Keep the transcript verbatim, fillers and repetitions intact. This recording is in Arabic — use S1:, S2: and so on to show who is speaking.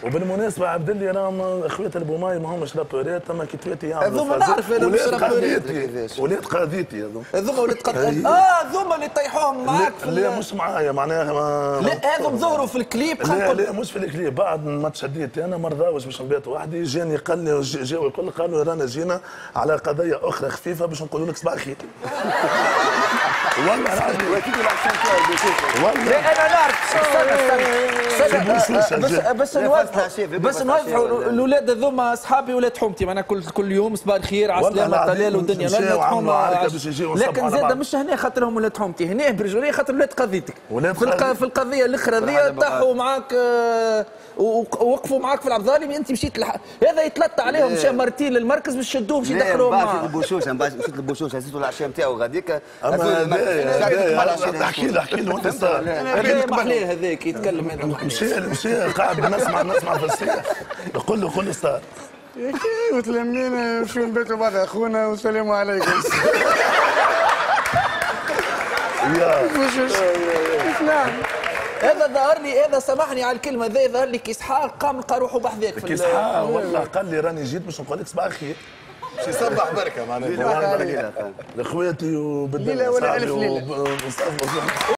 S1: وبالمناسبه عبد اللي راهم اخوات البوماي ما همش رابورات اما كتواتي يعملوا
S2: هذوما نعرف انا مش رابورات.
S1: ولاد قاضيتي هذوما
S2: هذوما ولاد قاضيتي اه هذوما اللي طيحوهم معاك
S1: في لا مش معايا معناها ما
S2: لا هذوما ظهروا في الكليب.
S1: لا لا مش في الكليب بعد ما تشديت انا ما رضاوش باش نبات وحدي جاني قال لي جاوا الكل قالوا رانا جينا على قضيه اخرى خفيفه باش نقولوا لك صباح الخير. والله العظيم والله
S2: لا انا نعرف استنى استنى بس بس نوضحوا بس نوضحوا الاولاد هذوما اصحابي ولاد حومتي معناها كل كل يوم صباح الخير على السلامه طلال والدنيا ولاد حومه. لكن زاد مش هنا خاطرهم ولاد حومتي هنا برجوليه خاطر ولاد قضيتك في القضيه الاخرى ذي طاحوا معاك ووقفوا معاك في العبد انت مشيت لح... هذا يتلطى عليهم مشى مرتين للمركز باش يشدوه باش يدخلوه معاه. مشيت للبوشوش مشيت للبوشوش هزيتوا العشاء نتاعو غاديك. احكي له احكي له وانت صار هذا محليه هذاك يتكلم هذا
S1: مشي مشي قاعد نسمع نسمع في السياق يقول له قول له صار
S3: يا كي وتلمينا نمشيو نباتوا بعض اخونا والسلام عليكم.
S1: يا
S3: نعم
S2: هذا ظهر لي هذا سامحني على الكلمه ذا ظهر لي كي اسحاق قام لقى روحه بحذاك
S1: في اسحاق والله قال لي راني جيت باش نقول لك صباح الخير
S4: باش يصبح بركه معناها
S1: لاخواتي وبالدنيا
S3: ولا الف ليله.